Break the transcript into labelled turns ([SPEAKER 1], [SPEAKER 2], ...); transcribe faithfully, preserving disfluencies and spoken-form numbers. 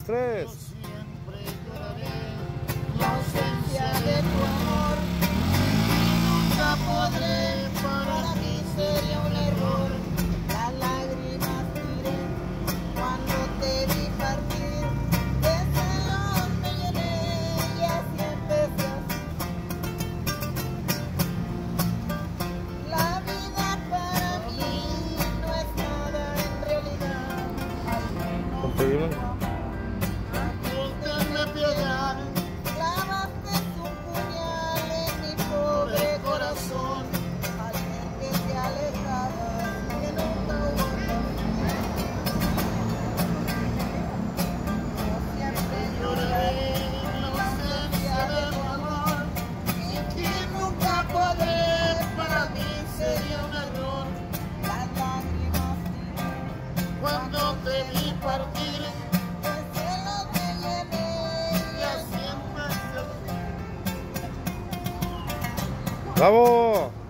[SPEAKER 1] tres.
[SPEAKER 2] Yo siempre lloraré la ausencia de tu amor. Nunca podré, para mí sería un error.
[SPEAKER 3] Las lágrimas tiré cuando te vi partir. De celos me llené y así empecé así. La vida para mí no es nada en realidad.
[SPEAKER 1] Conseguimos.
[SPEAKER 2] Tenme piedad,
[SPEAKER 3] Clavaste un puñal en mi pobre corazón. Al ver que te alejabas, que nunca hubo camino. Yo siempre lloraré
[SPEAKER 2] la ausencia de tu amor. Y que nunca podré, para mí sería un error.
[SPEAKER 3] las lágrimas tiré.
[SPEAKER 2] Cuando te vi partir,
[SPEAKER 3] De celos me llené
[SPEAKER 2] y así empecé.
[SPEAKER 1] ¡Bravo!